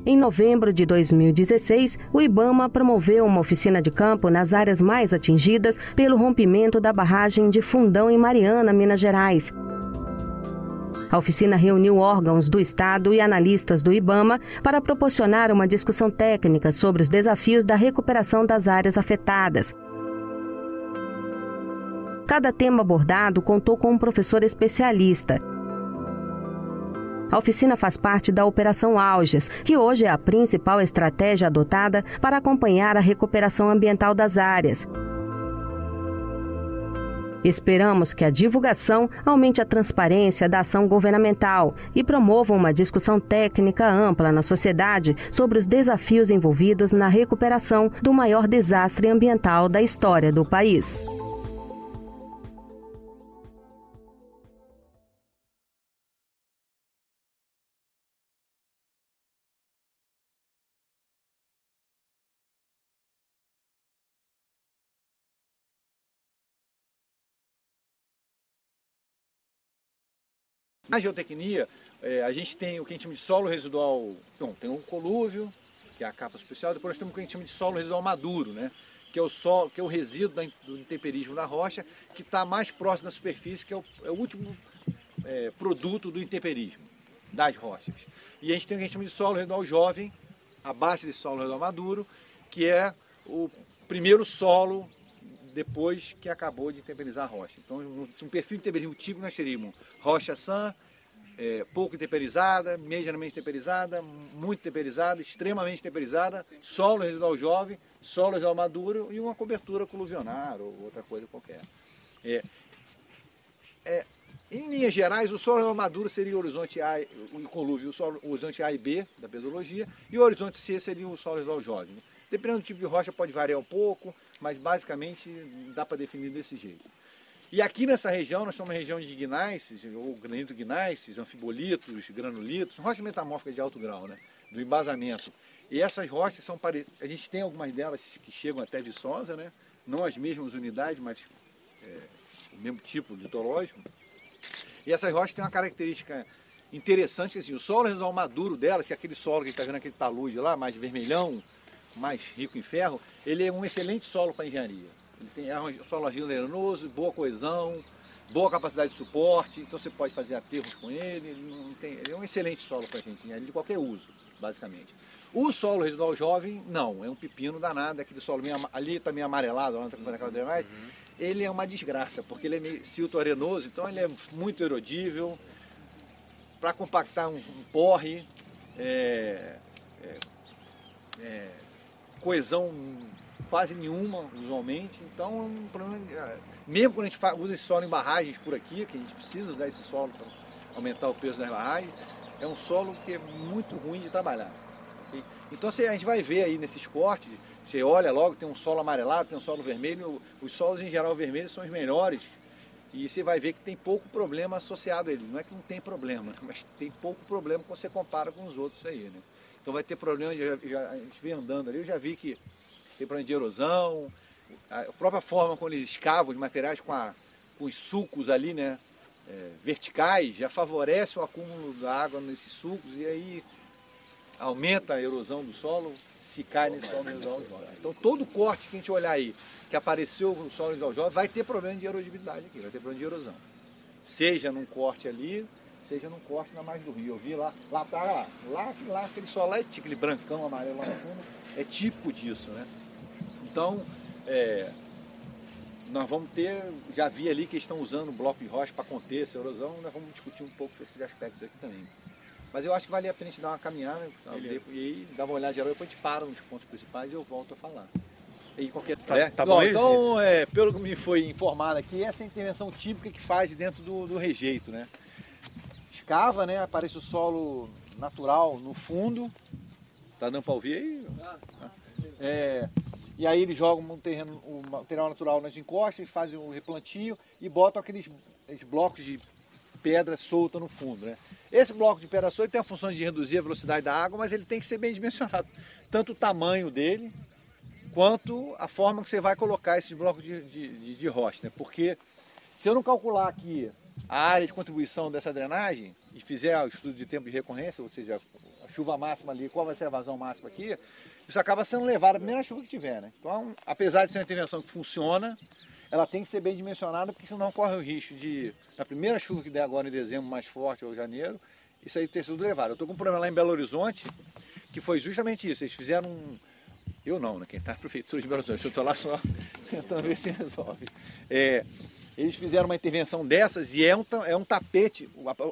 Em novembro de 2016, o IBAMA promoveu uma oficina de campo nas áreas mais atingidas pelo rompimento da barragem de Fundão em Mariana, Minas Gerais. A oficina reuniu órgãos do Estado e analistas do IBAMA para proporcionar uma discussão técnica sobre os desafios da recuperação das áreas afetadas. Cada tema abordado contou com um professor especialista. A oficina faz parte da Operação Auges, que hoje é a principal estratégia adotada para acompanhar a recuperação ambiental das áreas. Esperamos que a divulgação aumente a transparência da ação governamental e promova uma discussão técnica ampla na sociedade sobre os desafios envolvidos na recuperação do maior desastre ambiental da história do país. Na geotecnia, a gente tem o que a gente chama de solo residual. Bom, tem um colúvio, que é a capa superficial, depois nós temos o que a gente chama de solo residual maduro, né? Que é o resíduo do intemperismo da rocha, que está mais próximo da superfície, que é o último produto do intemperismo das rochas. E a gente tem o que a gente chama de solo residual jovem, abaixo desse solo residual maduro, que é o primeiro solo depois que acabou de intemperizar a rocha. Então, um perfil de intemperismo típico nós teríamos rocha sã, pouco temperizada, medianamente temperizada, muito temperizada, extremamente temperizada, solo residual jovem, solo residual maduro e uma cobertura coluvionar ou outra coisa qualquer. Em linhas gerais, o solo residual maduro seria o horizonte A, o colúvio, o horizonte A e B da pedologia, e o horizonte C seria o solo residual jovem. Dependendo do tipo de rocha pode variar um pouco, mas basicamente dá para definir desse jeito. E aqui nessa região, nós somos uma região de gneiss, ou granito gneiss, anfibolitos, granulitos, rochas metamórficas de alto grau, né, do embasamento. E essas rochas são a gente tem algumas delas que chegam até Viçosa, né, não as mesmas unidades, mas o mesmo tipo litológico. E essas rochas têm uma característica interessante, que assim, o solo residual maduro delas, que é aquele solo que a gente está vendo, aquele talude lá, mais vermelhão, mais rico em ferro, ele é um excelente solo para engenharia. Ele é um solo argilenoso, boa coesão, boa capacidade de suporte, então você pode fazer aterros com ele, ele é um excelente solo para a gente engenharia de qualquer uso, basicamente. O solo residual jovem, não, é um pepino danado, aquele solo ali está meio amarelado, lá naquela drenagem, ele é uma desgraça, porque ele é meio silto-arenoso, então ele é muito erodível, para compactar um porre, coesão quase nenhuma, usualmente, então é um problema, mesmo quando a gente usa esse solo em barragens por aqui, que a gente precisa usar esse solo para aumentar o peso das barragens, é um solo que é muito ruim de trabalhar. Okay? Então a gente vai ver aí nesses cortes, você olha logo, tem um solo amarelado, tem um solo vermelho, os solos em geral vermelhos são os melhores, e você vai ver que tem pouco problema associado a ele, não é que não tem problema, mas tem pouco problema quando você compara com os outros aí, né? Então vai ter problema, a gente vem andando ali, eu já vi que tem problema de erosão, a própria forma quando eles escavam os materiais com os sulcos ali, né, verticais, já favorece o acúmulo da água nesses sulcos e aí aumenta a erosão do solo, se cai nesse solo residual jovem. Então todo corte que a gente olhar aí, que apareceu no solo residual jovem, vai ter problema de erodibilidade aqui, vai ter problema de erosão. Seja num corte ali, seja num corte na margem do rio. Eu vi lá aquele solo lá, aquele brancão, amarelo lá no fundo, é típico disso, né? Então, nós vamos ter, já vi ali que eles estão usando bloco de rocha para conter essa erosão, nós vamos discutir um pouco esses aspectos aqui também. Mas eu acho que vale a pena a gente dar uma caminhada, e aí dar uma olhada geral, depois a gente para nos pontos principais e eu volto a falar. E qualquer... Tá bom, então, pelo que me foi informado aqui, essa é a intervenção típica que faz dentro do rejeito, né? Escava, né? Aparece o solo natural no fundo. Tá dando para ouvir aí? E aí eles jogam o material natural nas encostas, fazem um replantio e botam aqueles blocos de pedra solta no fundo, né? Esse bloco de pedra solta tem a função de reduzir a velocidade da água, mas ele tem que ser bem dimensionado. Tanto o tamanho dele, quanto a forma que você vai colocar esses blocos de rocha, né? Porque se eu não calcular aqui a área de contribuição dessa drenagem e fizer o estudo de tempo de recorrência, ou seja, chuva máxima ali, qual vai ser a vazão máxima aqui, isso acaba sendo levado a primeira chuva que tiver, né? Então, apesar de ser uma intervenção que funciona, ela tem que ser bem dimensionada, porque senão corre o risco de, na primeira chuva que der agora em dezembro, mais forte, ou janeiro, isso aí ter sido levado. Eu estou com um problema lá em Belo Horizonte, que foi justamente isso. Eles fizeram um... Eu não, né? Quem está na prefeitura de Belo Horizonte, eu estou lá só tentando ver se resolve. Eles fizeram uma intervenção dessas e é um tapete.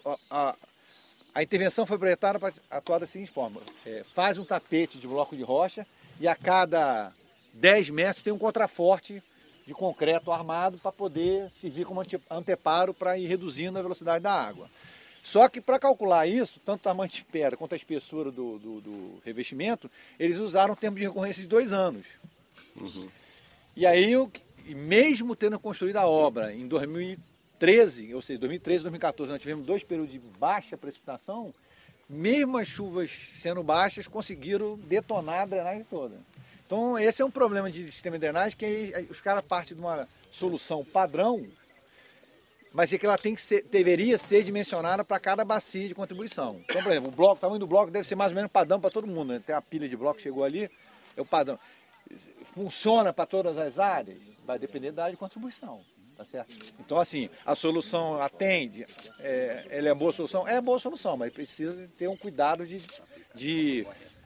A intervenção foi projetada para atuar da seguinte forma. Faz um tapete de bloco de rocha e a cada 10 metros tem um contraforte de concreto armado para poder servir como anteparo para ir reduzindo a velocidade da água. Só que para calcular isso, tanto o tamanho de pedra quanto a espessura do revestimento, eles usaram um tempo de recorrência de 2 anos. Uhum. E aí, mesmo tendo construído a obra em 2013, ou seja, 2013 e 2014, nós tivemos 2 períodos de baixa precipitação, mesmo as chuvas sendo baixas, conseguiram detonar a drenagem toda. Então, esse é um problema de sistema de drenagem, que aí, os caras partem de uma solução padrão, mas é que ela deveria ser dimensionada para cada bacia de contribuição. Então, por exemplo, o tamanho do bloco deve ser mais ou menos padrão para todo mundo, né? Tem a pilha de bloco que chegou ali, é o padrão. Funciona para todas as áreas? Vai depender da área de contribuição, tá certo? Então, assim, a solução atende, ela é boa solução? É boa solução, mas precisa ter um cuidado de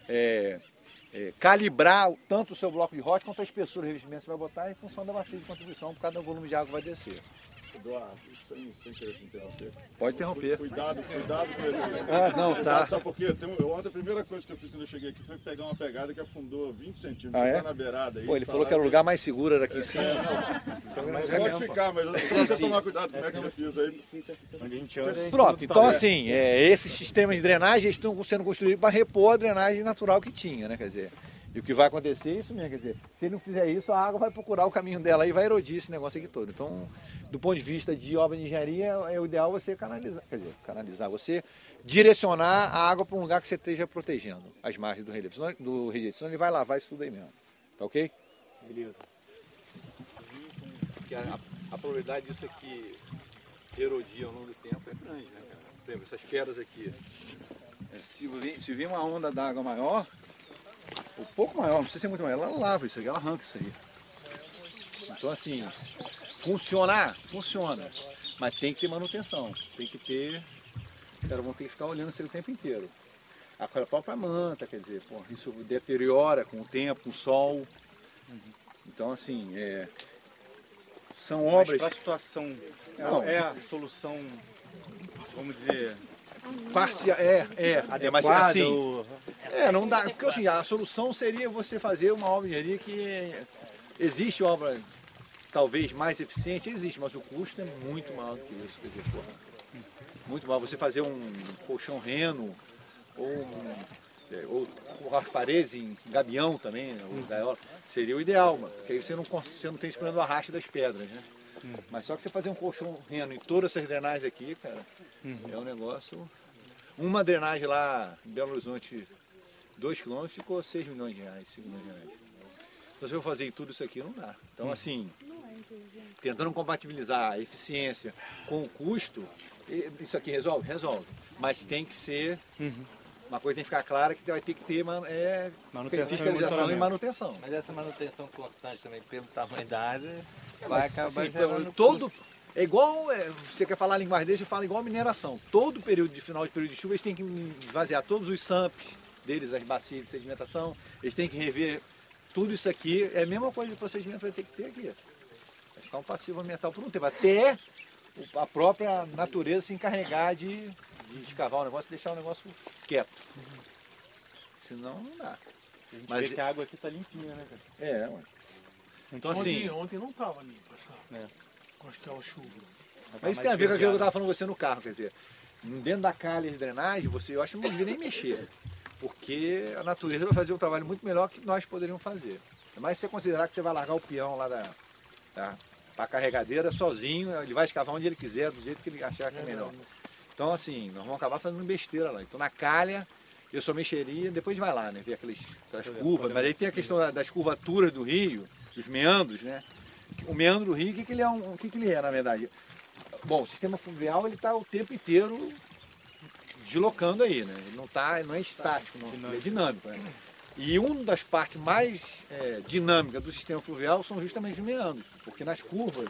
calibrar tanto o seu bloco de rocha quanto a espessura do revestimento que você vai botar em função da bacia de contribuição, por causa do volume de água que vai descer. Eduardo, sem querer te interromper. Pode interromper. Cuidado com esse. Não, tá. Sabe por quê? Ontem a primeira coisa que eu fiz quando eu cheguei aqui foi pegar uma pegada que afundou 20 centímetros. Você tá na beirada aí. Pô, ele falou que era o lugar mais seguro daqui em cima. Então, mas pode ficar, mas eu preciso tomar cuidado como é que você fez aí. Pronto, então assim, esses sistemas de drenagem estão sendo construídos para repor a drenagem natural que tinha, né? Quer dizer, e o que vai acontecer é isso mesmo, quer dizer, se ele não fizer isso, a água vai procurar o caminho dela e vai erodir esse negócio aqui todo. Então, do ponto de vista de obra de engenharia, é o ideal você canalizar, você direcionar a água para um lugar que você esteja protegendo as margens do relevo, senão ele vai lavar isso tudo aí mesmo, tá ok? Beleza. Porque a probabilidade disso aqui erodir ao longo do tempo é grande, né, cara? Por exemplo, essas pedras aqui. Se vir uma onda d'água maior, um pouco maior, não precisa ser muito maior, ela lava isso aqui, ela arranca isso aí. Então assim, funciona, mas tem que ter manutenção, tem que ter, os caras vão ter que ficar olhando isso o tempo inteiro. A própria manta, quer dizer, isso deteriora com o tempo, com o sol. Então assim, são obras... Mas para a situação, é a solução, vamos dizer... mas assim, não dá, porque assim, a solução seria você fazer uma obra de engenharia que existe obra talvez mais eficiente, existe, mas o custo é muito maior do que isso, quer dizer, muito maior. Você fazer um colchão reno ou as paredes em gabião também, ou gaiola, seria o ideal, mano, porque aí você não tem esperando o arraste das pedras, né? Mas só que você fazer um colchão reno em todas essas drenagens aqui, cara, é um negócio... Uma drenagem lá em Belo Horizonte, 2 km, ficou 6 milhões de reais, 5 milhões de reais. Então se eu fazer tudo isso aqui, não dá. Então assim, tentando compatibilizar a eficiência com o custo, isso aqui resolve? Resolve. Mas tem que ser... Uma coisa tem que ficar clara, que vai ter que ter fiscalização e manutenção. Mas essa manutenção constante também, pelo tamanho da área, vai acabar todo. É igual, você quer falar a linguagem deles, eu falo igual a mineração. Todo final de período de chuva, eles têm que esvaziar todos os SAMPs deles, as bacias de sedimentação, eles têm que rever tudo isso aqui. É a mesma coisa de procedimento que vai ter que ter aqui. Vai ficar um passivo ambiental por um tempo, até a própria natureza se encarregar de escavar o negócio e deixar o negócio quieto. Senão não dá. A gente vê que a água aqui está limpinha, né, cara? Ué. Então assim... Ontem não estava limpa com aquela chuva. Mas isso tem a ver com aquilo que eu estava falando com você no carro, quer dizer, dentro da calha de drenagem, eu acho que não devia nem mexer, porque a natureza vai fazer um trabalho muito melhor que nós poderíamos fazer. Mas se você considerar que você vai largar o peão lá para a carregadeira sozinho, ele vai escavar onde ele quiser, do jeito que ele achar que é melhor. Então assim, nós vamos acabar fazendo besteira lá. Então na calha, eu só mexeria, depois a gente vai lá, né, ver aquelas curvas, mas aí tem a questão das curvaturas do rio, dos meandros, né? O meandro do rio, o que ele é, na verdade? Bom, o sistema fluvial ele está o tempo inteiro deslocando aí, né? Ele não é estático, não, ele é dinâmico. Né? E uma das partes mais dinâmicas do sistema fluvial são justamente os meandros, porque nas curvas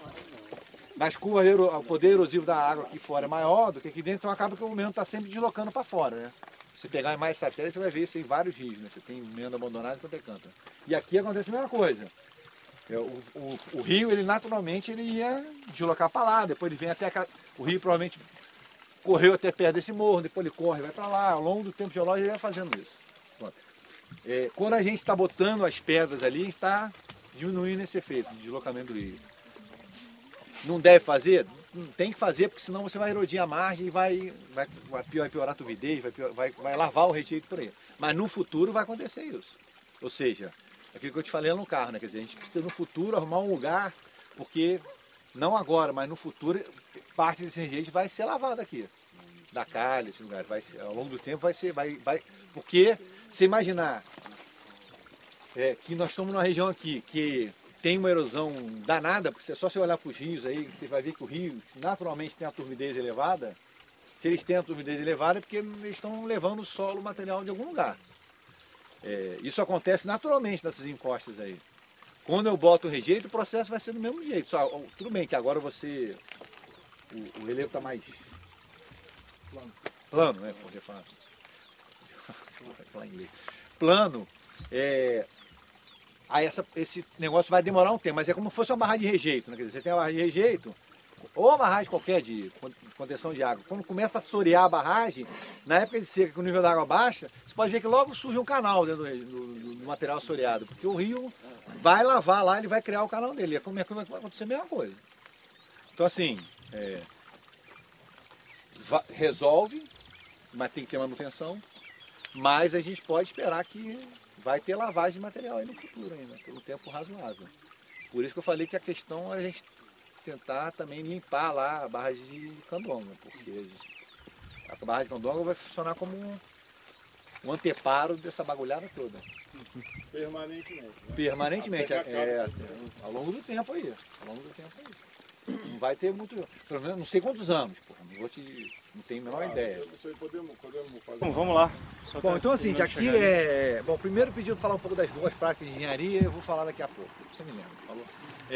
o poder erosivo da água aqui fora é maior do que aqui dentro, então acaba que o meandro está sempre deslocando para fora, né? Se pegar mais satélite, você vai ver isso em vários rios, né? Você tem meandro abandonado quanto é canto. E aqui acontece a mesma coisa. O rio, ele naturalmente ele ia deslocar para lá, depois ele vem até o rio provavelmente correu até perto desse morro, depois ele corre e vai para lá, ao longo do tempo geológico ele vai fazendo isso. Quando a gente está botando as pedras ali, está diminuindo esse efeito de deslocamento do rio. Não deve fazer? Não tem que fazer, porque senão você vai erodir a margem e vai piorar a turbidez, vai lavar o rejeito por aí. Mas no futuro vai acontecer isso. Ou seja, aquilo que eu te falei lá no carro, né? Quer dizer, a gente precisa no futuro arrumar um lugar, porque não agora, mas no futuro, parte desse rejeito vai ser lavado aqui. Da calha, esse lugar. Ao longo do tempo vai ser. Porque se imaginar que nós estamos numa região aqui que tem uma erosão danada, porque é só você olhar para os rios aí, você vai ver que o rio naturalmente tem a turbidez elevada. Se eles têm a turbidez elevada é porque eles estão levando o solo, o material de algum lugar. Isso acontece naturalmente nessas encostas aí. Quando eu boto o rejeito, o processo vai ser do mesmo jeito. Só, tudo bem que agora o relevo está mais plano, né? Poder falar em inglês. Plano, aí esse negócio vai demorar um tempo, mas é como se fosse uma barragem de rejeito, né? Quer dizer, você tem uma barragem de rejeito, ou uma barragem qualquer de contenção de água. Quando começa a assorear a barragem, na época de seca, que o nível da água baixa, você pode ver que logo surge um canal dentro do material assoreado, porque o rio vai lavar lá, ele vai criar o canal dele. Como é que vai acontecer a mesma coisa. Então assim, resolve, mas tem que ter manutenção, mas a gente pode esperar que vai ter lavagem de material aí no futuro ainda, por um tempo razoável. Por isso que eu falei que a questão é a gente tentar também limpar lá a barragem de Candonga, porque a barragem de Candonga vai funcionar como um anteparo dessa bagulhada toda. Permanentemente. Né? Permanentemente, ao longo do tempo aí. Não vai ter muito, pelo menos não sei quantos anos, porra, não tenho a menor ideia. Podemos fazer. Bom, vamos lá. Bom, então assim, já que bom, primeiro pediu para falar um pouco das boas práticas de engenharia, eu vou falar daqui a pouco, você me lembra, falou?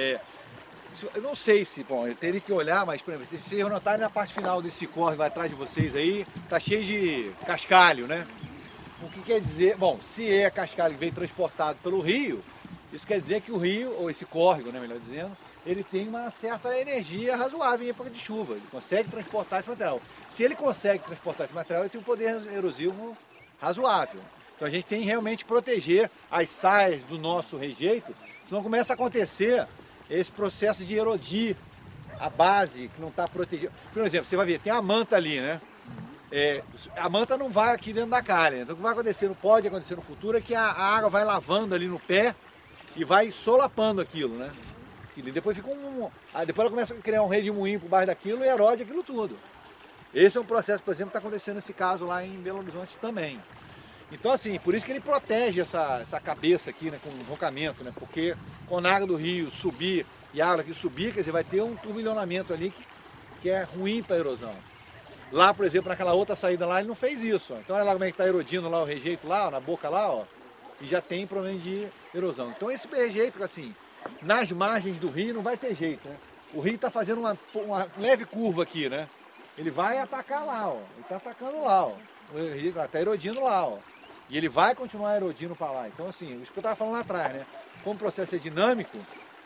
Eu não sei se, bom, eu teria que olhar, mas, por exemplo, se vocês notarem na parte final desse córrego atrás de vocês aí, tá cheio de cascalho, né? O que quer dizer, bom, se é cascalho que vem transportado pelo rio, isso quer dizer que o rio, ou esse córrego, né, melhor dizendo, ele tem uma certa energia razoável em época de chuva, ele consegue transportar esse material. Se ele consegue transportar esse material, ele tem um poder erosivo razoável. Então a gente tem realmente que proteger as saias do nosso rejeito, senão começa a acontecer esse processo de erodir a base que não está protegida. Por exemplo, você vai ver, tem a manta ali, né? A manta não vai aqui dentro da calha. Então o que vai acontecer, pode acontecer no futuro, é que a água vai lavando ali no pé e vai solapando aquilo, né? E depois fica aí depois ela começa a criar um redemoinho por baixo daquilo e erode aquilo tudo. Esse é um processo, por exemplo, que está acontecendo nesse caso lá em Belo Horizonte também. Então assim, por isso que ele protege essa cabeça aqui, né, com o enrocamento, né? Porque quando a água do rio subir e a água aqui subir, quer dizer, vai ter um turbilhonamento ali que é ruim para a erosão. Lá, por exemplo, naquela outra saída lá, ele não fez isso. Ó. Então olha lá como é que está erodindo lá o rejeito lá, ó, na boca lá, ó, e já tem problema de erosão. Então esse rejeito, assim, nas margens do rio não vai ter jeito, né? O rio está fazendo uma leve curva aqui, né? Ele vai atacar lá, ó. Ele está atacando lá, ó. O rio está erodindo lá, ó. E ele vai continuar erodindo para lá. Então, assim, isso que eu estava falando lá atrás, né? Como o processo é dinâmico,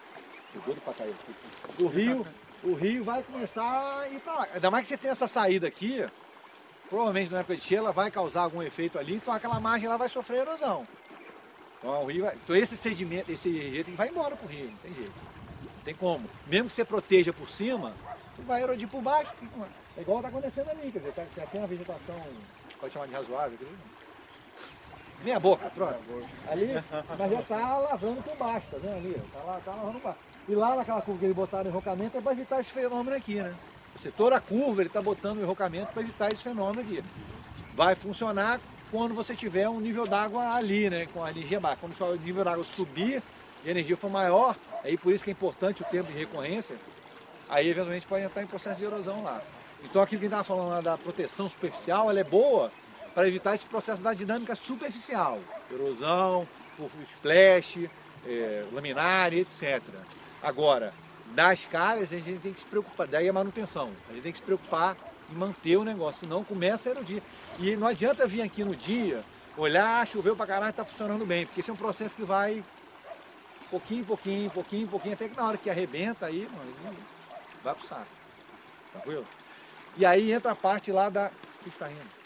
o rio vai começar a ir para lá. Ainda mais que você tem essa saída aqui, provavelmente na época de cheia ela vai causar algum efeito ali, então aquela margem lá vai sofrer erosão. Então, então esse sedimento, esse rejeito vai embora para o rio, não tem jeito. Não tem como. Mesmo que você proteja por cima, vai erodir por baixo. É igual está acontecendo ali, quer dizer, tem uma vegetação, pode chamar de razoável, meia boca, pronto. Ali, mas já está lavando por baixo, tá vendo ali? Está lavando por baixo. E lá naquela curva que eles botaram o enrocamento é para evitar esse fenômeno aqui, né? Toda a curva ele está botando o enrocamento para evitar esse fenômeno aqui. Vai funcionar quando você tiver um nível d'água ali, né? Com a energia baixa. Quando o nível d'água subir e a energia for maior, aí por isso que é importante o tempo de recorrência, aí eventualmente pode entrar em processo de erosão lá. Então aquilo que a gente estava falando lá da proteção superficial, ela é boa para evitar esse processo da dinâmica superficial, erosão, splash, laminar, etc. Agora, das calhas a gente tem que se preocupar, daí a manutenção, a gente tem que se preocupar em manter o negócio, senão começa a erodir. E não adianta vir aqui no dia, olhar, choveu pra caralho, está funcionando bem, porque esse é um processo que vai pouquinho, até que na hora que arrebenta aí, mano, vai pro saco. Tranquilo? E aí entra a parte lá da... O que está rindo?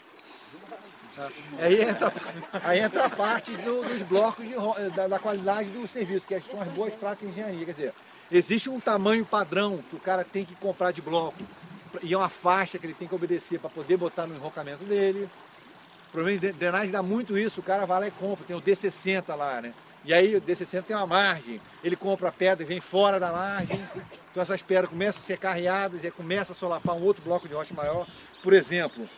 Aí entra a parte dos blocos da qualidade do serviço, que são as boas práticas de engenharia. Quer dizer, existe um tamanho padrão que o cara tem que comprar de bloco e é uma faixa que ele tem que obedecer para poder botar no enrocamento dele. O problema de drenagem dá muito isso, o cara vai lá e compra, tem o D60 lá, né? E aí o D60 tem uma margem, ele compra a pedra e vem fora da margem, então essas pedras começam a ser carreadas e começa a solapar um outro bloco de rocha maior. Por exemplo,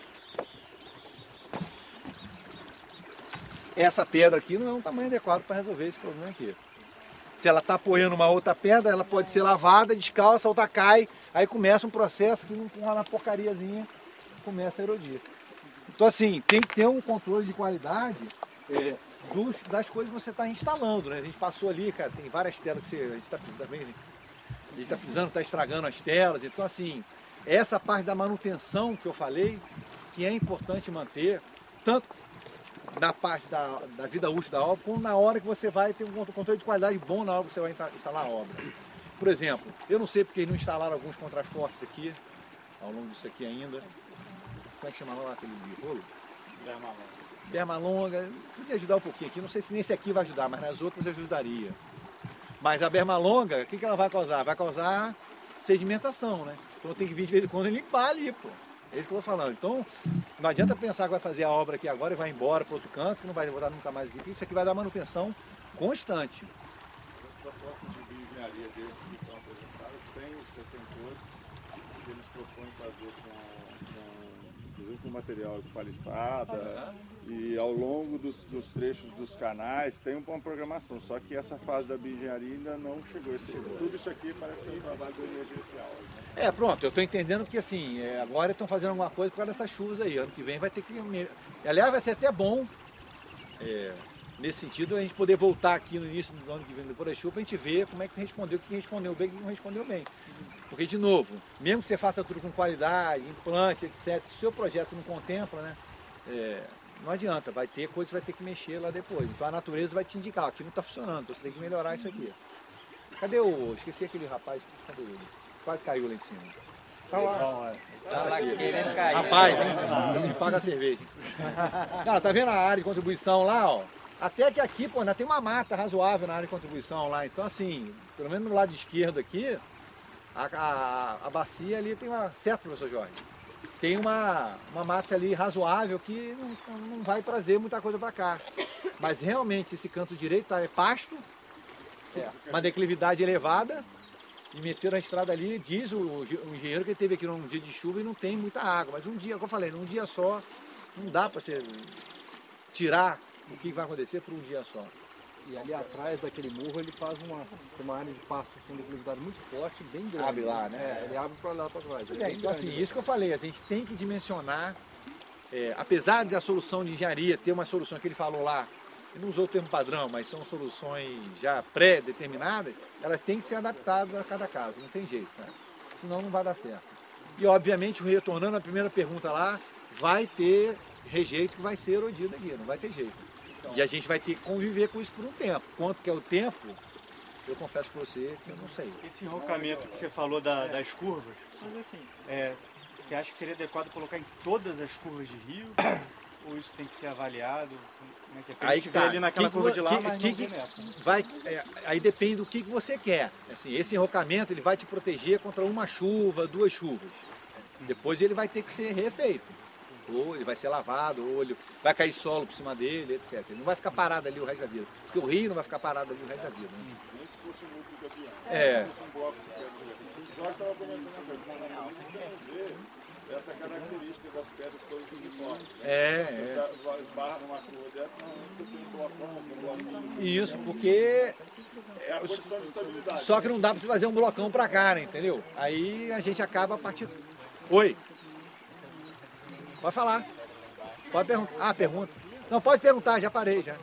essa pedra aqui não é um tamanho adequado para resolver esse problema aqui. Se ela está apoiando uma outra pedra, ela pode ser lavada, descalça, a outra cai, aí começa um processo que uma porcariazinha começa a erodir. Então assim, tem que ter um controle de qualidade das coisas que você está instalando, né? A gente passou ali, cara, tem várias telas que a gente está pisando também, né? A gente está pisando, está estragando as telas, então assim, essa parte da manutenção que eu falei, que é importante manter, tanto na parte da vida útil da obra, como na hora que você vai ter um controle de qualidade bom na hora que você vai instalar a obra. Por exemplo, eu não sei porque eles não instalaram alguns contrafortes aqui, ao longo disso aqui ainda. Como é que chama lá aquele rolo? Berma longa. Podia ajudar um pouquinho aqui, não sei se nesse aqui vai ajudar, mas nas outras ajudaria. Mas a berma longa, o que ela vai causar? Vai causar sedimentação, né? Então tem que vir de vez em quando limpar ali, pô. É isso que eu estou falando. Então, não adianta pensar que vai fazer a obra aqui agora e vai embora para outro canto, que não vai voltar nunca mais aqui. Isso aqui vai dar manutenção constante. Os propostas de bioengenharia deles que estão apresentados têm os detentores que eles propõem fazer com material de paliçada e ao longo dos trechos dos canais tem uma programação, só que essa fase da bioengenharia ainda não chegou. Tudo isso aqui parece que é um trabalho emergencial. Pronto, eu estou entendendo que assim, agora estão fazendo alguma coisa por causa dessas chuvas aí. Ano que vem vai ter que... Aliás, vai ser até bom, nesse sentido, a gente poder voltar aqui no início do ano que vem, depois da chuva, para a gente ver como é que respondeu, o que respondeu bem e o que não respondeu bem. Porque, de novo, mesmo que você faça tudo com qualidade, implante, etc., se o seu projeto não contempla, né, não adianta, vai ter coisa que vai ter que mexer lá depois. Então a natureza vai te indicar, aqui não está funcionando, então você tem que melhorar isso aqui. Cadê esqueci aquele rapaz, cadê ele? Quase caiu lá em cima. Tá lá. Tá lá querendo cair. Rapaz, hein? Assim, paga a cerveja. Cara, tá vendo a área de contribuição lá, ó? Até que aqui, pô, ainda tem uma mata razoável na área de contribuição lá. Então, assim, pelo menos no lado esquerdo aqui, a bacia ali tem uma... Certo, professor Jorge? Tem uma mata ali razoável que não vai trazer muita coisa para cá. Mas realmente esse canto direito é pasto, uma declividade elevada, e meteram a estrada ali, diz o engenheiro que ele teve aqui num dia de chuva e não tem muita água. Mas um dia, como eu falei, num dia só, não dá para você tirar o que vai acontecer por um dia só. E ali atrás daquele morro ele faz uma área de pasto com declividade muito forte, bem grande. Abre lá, né? Ele abre para lá para trás. Então assim, isso que eu falei, a gente tem que dimensionar, apesar da solução de engenharia ter uma solução que ele falou lá, ele não usou o termo padrão, mas são soluções já pré-determinadas, elas têm que ser adaptadas a cada caso, não tem jeito, né? Senão não vai dar certo. E obviamente, retornando à primeira pergunta lá, vai ter rejeito que vai ser erodido aqui, não vai ter jeito. E a gente vai ter que conviver com isso por um tempo. Quanto que é o tempo, eu confesso para você que eu não sei. Esse enrocamento que você falou das curvas, você acha que seria adequado colocar em todas as curvas de rio? Ou isso tem que ser avaliado? Como é que é? Aí que tá, ali naquela curva de lá, mas aí depende do que você quer. Assim, esse enrocamento ele vai te proteger contra uma chuva, 2 chuvas. Depois ele vai ter que ser refeito. Ou ele vai ser lavado, ou ele vai cair solo por cima dele, etc. Ele não vai ficar parado ali o resto da vida. Porque o rio não vai ficar parado ali o resto da vida. Né? Nem se fosse um núcleo de avião. Essa característica das pedras todas uniformes. Você esbarra numa curva dessa, você tem um blocão, Isso, porque... É a condição de estabilidade. Só que não dá para você fazer um blocão para cá, né, entendeu? Aí a gente acaba partindo... Oi? Pode falar. Pode perguntar. Ah, pergunta. Não, pode perguntar, já parei já.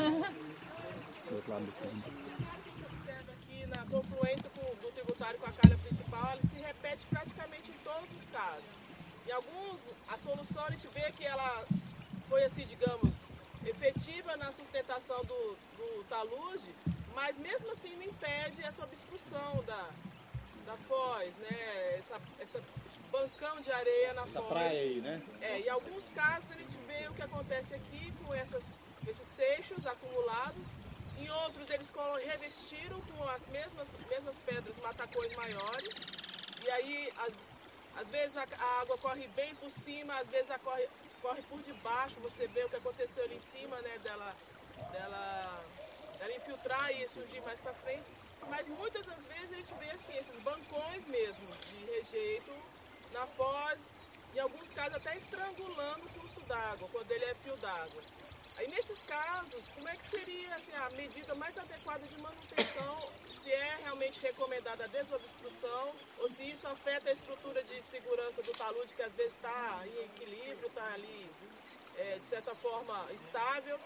Aqui na confluência do tributário com a calha principal, ela se repete praticamente em todos os casos. Em alguns, a solução a gente vê que ela foi assim, digamos, efetiva na sustentação do talude, mas mesmo assim não impede essa obstrução da foz, né? Esse bancão de areia na foz. Essa praia aí, né? Em alguns casos a gente vê o que acontece aqui com esses seixos acumulados. Em outros eles revestiram com as mesmas pedras matacões maiores. E aí, às vezes a água corre bem por cima, às vezes corre por debaixo. Você vê o que aconteceu ali em cima, né? Dela infiltrar e surgir mais para frente. Mas muitas das vezes a gente vê assim, esses bancões mesmo de rejeito na foz, em alguns casos até estrangulando o curso d'água, quando ele é fio d'água. Aí nesses casos, como é que seria assim, a medida mais adequada de manutenção, se é realmente recomendada a desobstrução, ou se isso afeta a estrutura de segurança do talude, que às vezes está em equilíbrio, está ali de certa forma estável.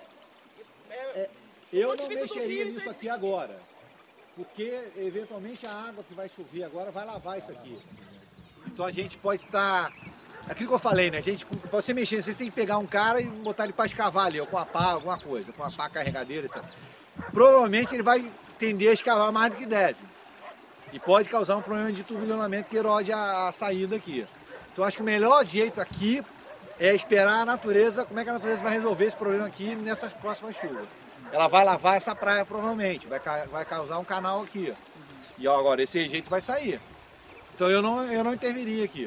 Eu não mexeria nisso aqui agora, porque eventualmente a água que vai chover agora vai lavar isso aqui. Então a gente pode estar... Aquilo que eu falei, né? A gente, pra você mexer, vocês têm que pegar um cara e botar ele para escavar ali, ou com a pá, alguma coisa, com a pá carregadeira e tal. Provavelmente ele vai tender a escavar mais do que deve. E pode causar um problema de turbulionamento que erode a saída aqui. Então acho que o melhor jeito aqui é esperar a natureza, como é que a natureza vai resolver esse problema aqui nessas próximas chuvas. Ela vai lavar essa praia provavelmente, vai causar um canal aqui. E ó, agora esse rejeito vai sair. Então eu não interviria aqui.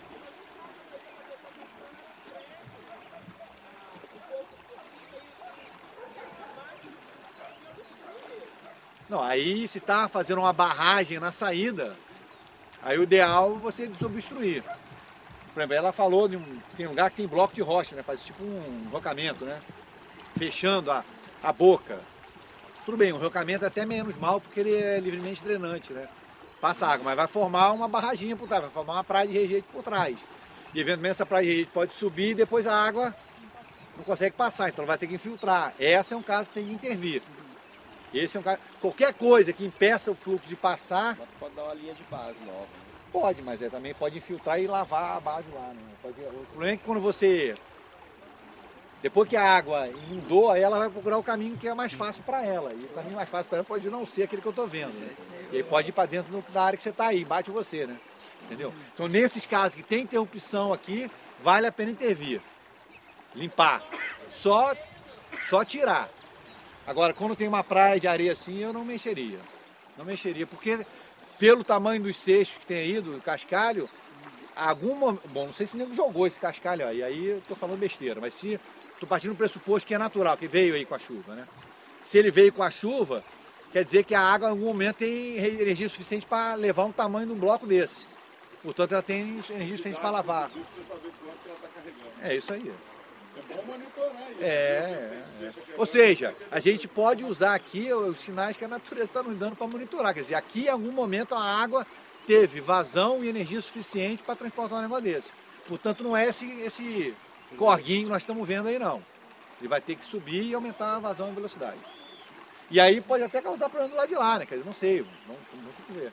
Não, aí se está fazendo uma barragem na saída, aí o ideal é você desobstruir. Por exemplo, ela falou de tem lugar que tem bloco de rocha, né? Faz tipo um rocamento, né? Fechando a boca. Tudo bem, o rocamento é até menos mal porque ele é livremente drenante, né? Passa água, mas vai formar uma barraginha por trás, vai formar uma praia de rejeito por trás. E eventualmente essa praia de rejeito pode subir e depois a água não consegue passar, então vai ter que infiltrar. Esse é um caso que tem que intervir. Esse é um caso. Qualquer coisa que impeça o fluxo de passar. Mas pode dar uma linha de base nova. Pode, mas também pode infiltrar e lavar a base lá. Né? O problema é que quando você. Depois que a água inundou, aí ela vai procurar o caminho que é mais fácil para ela. E o caminho mais fácil para ela pode não ser aquele que eu estou vendo. Né? E aí pode ir para dentro da área que você está aí, bate você, né? Entendeu? Então nesses casos que tem interrupção aqui, vale a pena intervir. Limpar. Só tirar. Agora, quando tem uma praia de areia assim, eu não mexeria. Não mexeria, porque pelo tamanho dos seixos que tem aí, do cascalho, bom, não sei se nem jogou esse cascalho aí, aí eu tô falando besteira, mas se tô partindo do pressuposto que é natural, que veio aí com a chuva, né? Se ele veio com a chuva, quer dizer que a água em algum momento tem energia suficiente para levar um tamanho de um bloco desse. Portanto, ela tem energia suficiente para lavar. É isso aí. É bom monitorar isso. Ou seja, a gente pode usar aqui os sinais que a natureza está nos dando para monitorar. Quer dizer, aqui em algum momento a água teve vazão e energia suficiente para transportar um negócio desse. Portanto, não é esse corguinho que nós estamos vendo aí, não. Ele vai ter que subir e aumentar a vazão e velocidade. E aí pode até causar problema do lado de lá, né? Quer dizer, não sei, vamos ter que ver.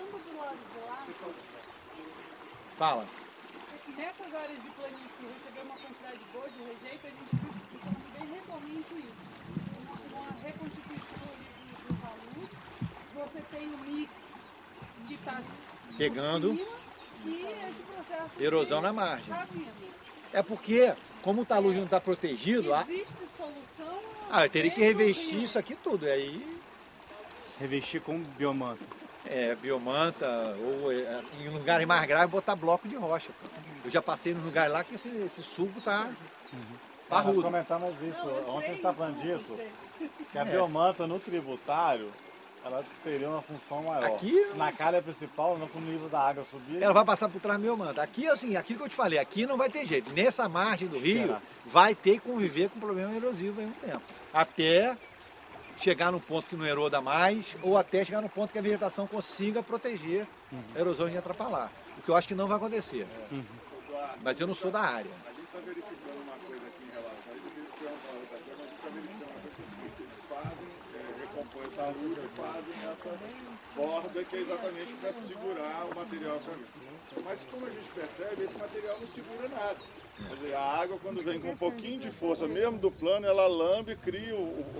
Fala. Nessas áreas de planície que recebeu uma quantidade boa de rejeito, a gente viu de forma bem recorrente isso. Uma reconstituição do talude, você tem o mix que está pegando e esse processo erosão na margem. É porque, como o talude não está protegido... Existe solução? Eu teria que revestir isso aqui tudo, e aí... Revestir com biomanta. Biomanta, ou em lugares mais graves, botar bloco de rocha. Eu já passei nos lugares lá que esse suco tá parrudo. Nós comentamos isso, ontem a gente estava falando disso, que a biomanta no tributário, ela teria uma função maior. Aqui, na calha principal, no nível da água subir... Ela vai passar por trás da biomanta. Aqui, assim, aquilo que eu te falei, aqui não vai ter jeito. Nessa margem do rio, vai ter que conviver com problema erosivo aí um tempo. Até chegar no ponto que não eroda mais, ou até chegar no ponto que a vegetação consiga proteger a erosão e atrapalhar. O que eu acho que não vai acontecer. Mas eu não sou da área. está verificando uma coisa aqui em relação a isso, que eu não falo outra coisa, mas a gente está verificando uma coisa que eles fazem, recompõem o talude e fazem essa borda que é exatamente para segurar o material para mim. Mas como a gente percebe, esse material não segura nada. Quer dizer, a água quando vem com um pouquinho de força, mesmo do plano, ela lambe e cria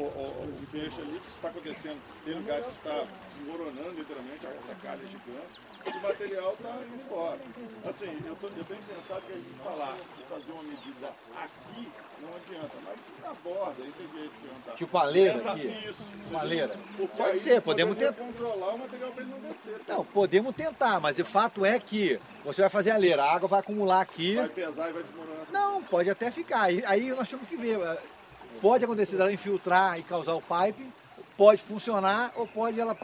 o feixe ali, que está acontecendo. Tem lugares que está desmoronando literalmente, essa calha gigante, e o material está indo embora. Assim, eu tenho pensado que a gente falar de fazer uma medida aqui não adianta, mas na borda, isso é o jeito de perguntar. Tipo a leira aqui? Isso. Uma leira? Pode ser, podemos tentar. Controlar o material para ele não descer. Não, podemos tentar, mas o fato é que você vai fazer a leira, a água vai acumular aqui. Vai pesar e vai desmoronar. Não, pode até ficar. Aí nós temos que ver. Pode acontecer dela infiltrar e causar o pipe, pode funcionar ou pode ela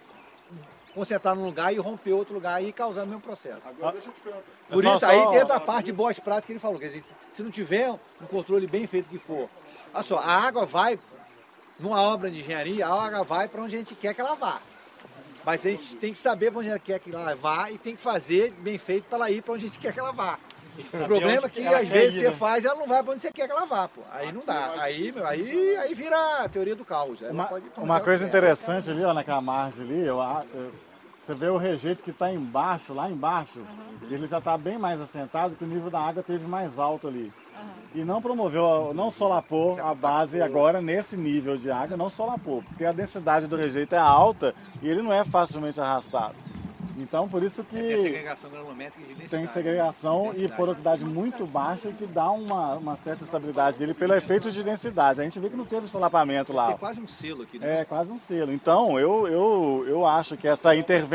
concentrar num lugar e romper outro lugar e causar o mesmo processo. Agora deixa eu te perguntar. Por isso aí entra a parte de boas práticas que ele falou. Quer dizer, se não tiver um controle bem feito que for, olha só, a água vai, numa obra de engenharia, a água vai para onde a gente quer que ela vá. Mas a gente tem que saber para onde ela quer que ela vá e tem que fazer bem feito para ela ir para onde a gente quer que ela vá. O problema é que às vezes você faz e ela não vai para onde você quer que ela vá, pô. Aí não dá. Aí vira a teoria do caos. Uma coisa interessante ali, ó, naquela margem ali, você vê o rejeito que está embaixo, lá embaixo, ele já está bem mais assentado, que o nível da água esteve mais alto ali. E não promoveu, não solapou a base agora nesse nível de água, não solapou, porque a densidade do rejeito é alta e ele não é facilmente arrastado. Então, por isso que tem segregação granulométrica de densidade. Tem segregação e porosidade muito baixa que dá uma certa estabilidade dele pelo efeito de densidade. A gente vê que não teve solapamento lá. Tem quase um selo aqui, né? É, quase um selo. Então, eu acho que essa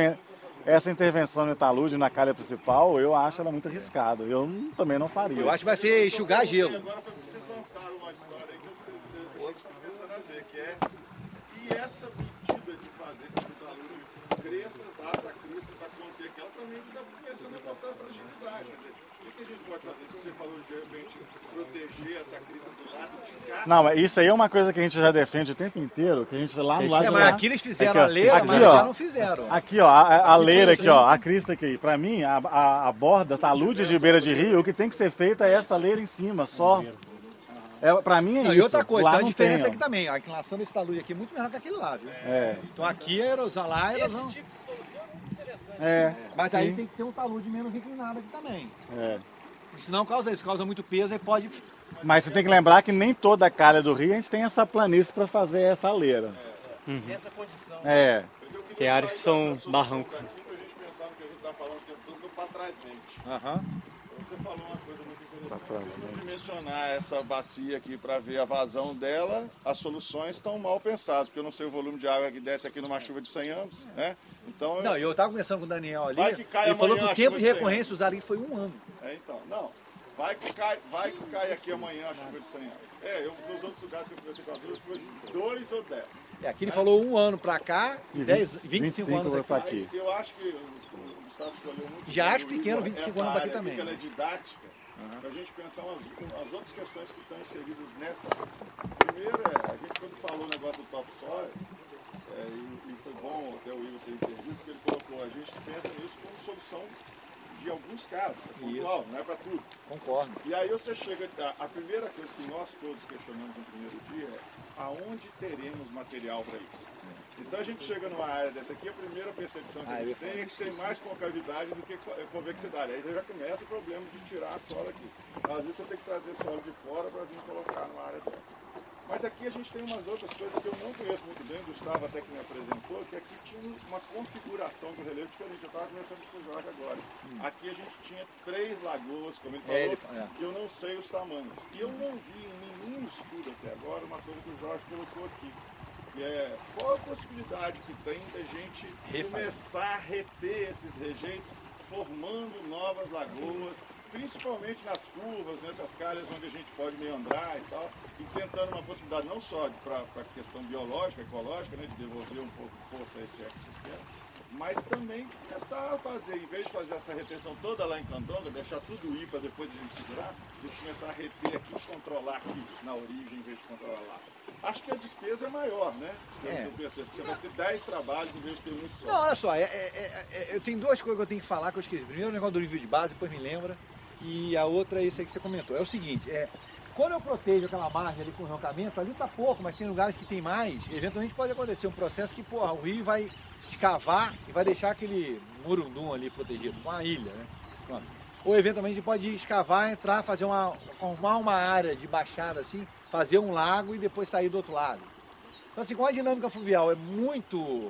intervenção no talude na calha principal, eu acho ela muito arriscada. Eu também não faria. Eu acho que vai ser enxugar gelo. Agora foi que vocês lançaram uma história aí que eu estou começando a ver, que é e essa medida de fazer com que o talude cresça, faça a crista para conter aquela, também está começando a mostrar a fragilidade. Quer dizer, o que a gente pode fazer? Se você falou de repente proteger essa crista do lado de cá. Não, mas isso aí é uma coisa que a gente já defende o tempo inteiro, que a gente lá no lado mas aqui eles fizeram a leira, mas ó, já não fizeram. Aqui, ó, a leira aqui, ó, a crista aqui. Pra mim, a borda, talude de beira de rio, o que tem que ser feito é essa leira em cima, só. Pra mim é isso. E outra coisa, tem uma diferença aqui também. A inclinação desse talude aqui é muito menor que aquele lá, viu? Então aqui é erosão, lá é erosão. Esse tipo de solução é interessante. Mas aí tem que ter um talude menos inclinado aqui também. Senão causa isso, causa muito peso e pode... Mas você tem que lembrar que nem toda a calha do rio a gente tem essa planície para fazer essa leira. Tem essa condição. Tem áreas que são barrancos. Aqui pra gente pensar no que a gente está falando o tempo todo, para trás mente. Você falou uma coisa muito interessante. Se dimensionar essa bacia aqui para ver a vazão dela, as soluções estão mal pensadas, porque eu não sei o volume de água que desce aqui numa chuva de 100 anos, né? Então, não, eu estava conversando com o Daniel ali, ele falou que o tempo de recorrência usado aqui foi 1 ano. Então, não. Vai que cai aqui amanhã a chuva de 100 anos. Nos outros lugares que eu conversei com a Dúvida foi 2 ou 10. Aqui ele falou 1 ano para cá e 25 anos aqui. Eu acho que o Gustavo escolheu muito. Já acho pequeno 25 anos para aqui também. Ela é didática, para a gente pensar as outras questões que estão inseridas nessa. Primeiro, a gente quando falou o negócio do topsoil, e foi bom até o Igor ter intervido, porque ele colocou, a gente pensa nisso como solução de alguns casos, pontual, não é para tudo. Concordo. E aí você chega, a primeira coisa que nós todos questionamos no primeiro dia é aonde teremos material para isso. Então a gente chega numa área dessa aqui, a primeira percepção que a gente tem é que tem mais concavidade do que convexidade. Aí já começa o problema de tirar a sola aqui. Às vezes você tem que trazer sola de fora para vir colocar numa área dessa. Mas aqui a gente tem umas outras coisas que eu não conheço muito bem, o Gustavo até que me apresentou, que aqui tinha uma configuração do relevo diferente. Eu estava conversando com o Jorge agora. Aqui a gente tinha 3 lagoas, como ele falou, que eu não sei os tamanhos. E eu não vi em nenhum estudo até agora uma coisa que o Jorge colocou aqui. Que é, qual a possibilidade que tem da gente começar a reter esses rejeitos, formando novas lagoas, principalmente nas curvas, nessas calhas onde a gente pode meandrar e tal, e tentando uma possibilidade não só para a questão biológica, ecológica, né, de devolver um pouco de força a esse ecossistema, mas também começar a fazer, em vez de fazer essa retenção toda lá em Candonga, deixar tudo ir para depois a gente segurar, a gente começar a reter aqui e controlar aqui na origem em vez de controlar lá. Acho que a despesa é maior, né? Eu percebo. Você vai ter 10 trabalhos em vez de ter um só. Não, olha só, eu tenho 2 coisas que eu tenho que falar que eu esqueci. Primeiro o negócio do nível de base, depois me lembra. E a outra é isso aí que você comentou. É o seguinte, quando eu protejo aquela margem ali com o enroncamento, ali tá pouco, mas tem lugares que tem mais, eventualmente pode acontecer um processo que, porra, o rio vai escavar e vai deixar aquele murundum ali protegido, uma ilha, né? Pronto. Ou eventualmente pode escavar, entrar, arrumar uma área de baixada assim, fazer um lago e depois sair do outro lado. Então assim, como a dinâmica fluvial é muito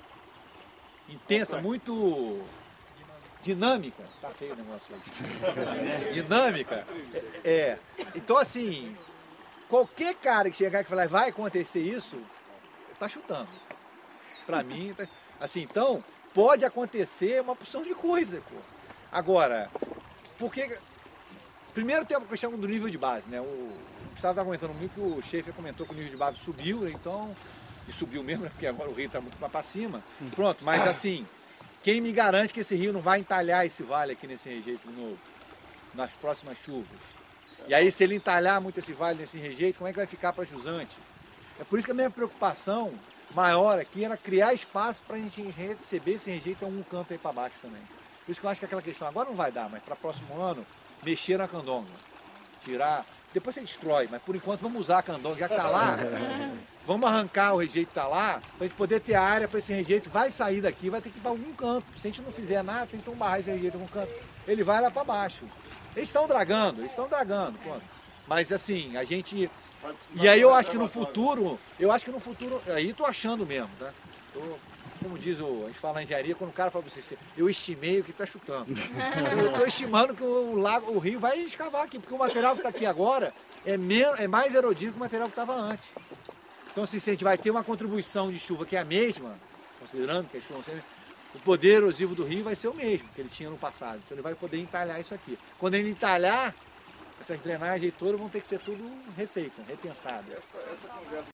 intensa, muito dinâmica, tá feio o negócio aí. Dinâmica, então assim, qualquer cara que chegar e falar vai acontecer isso, tá chutando. Pra mim, assim, então, pode acontecer uma porção de coisa, pô. Agora, porque primeiro tem a questão do nível de base, né? O Gustavo estava comentando muito que o Schaefer comentou que o nível de base subiu, né? Então, e subiu mesmo, né? Porque agora o rio está muito para cima. Pronto, mas assim, quem me garante que esse rio não vai entalhar esse vale aqui nesse rejeito de novo, nas próximas chuvas? E aí, se ele entalhar muito esse vale nesse rejeito, como é que vai ficar para jusante? É por isso que a minha preocupação maior aqui era criar espaço para a gente receber esse rejeito em algum canto aí para baixo também. Por isso que eu acho que aquela questão agora não vai dar, mas para o próximo ano, mexer na candonga. Tirar, depois você destrói, mas por enquanto vamos usar a candonga, já que está lá, vamos arrancar o rejeito que está lá, para a gente poder ter área para esse rejeito, vai sair daqui, vai ter que ir para algum canto. Se a gente não fizer nada, se a gente não barrar esse rejeito em algum canto, ele vai lá para baixo. Eles estão dragando, pronto. Mas assim, a gente... E aí eu acho que no futuro, aí tô achando mesmo, tá? Como diz a gente fala na engenharia, quando o cara fala pra você, eu estimei o que está chutando. Eu estou estimando que o rio vai escavar aqui, porque o material que está aqui agora é mais erodido que o material que estava antes. Então assim, se a gente vai ter uma contribuição de chuva que é a mesma, considerando que a chuva o poder erosivo do rio vai ser o mesmo que ele tinha no passado. Então ele vai poder entalhar isso aqui. Quando ele entalhar, essas drenagens todas vão ter que ser tudo refeitas, repensadas. Essa conversa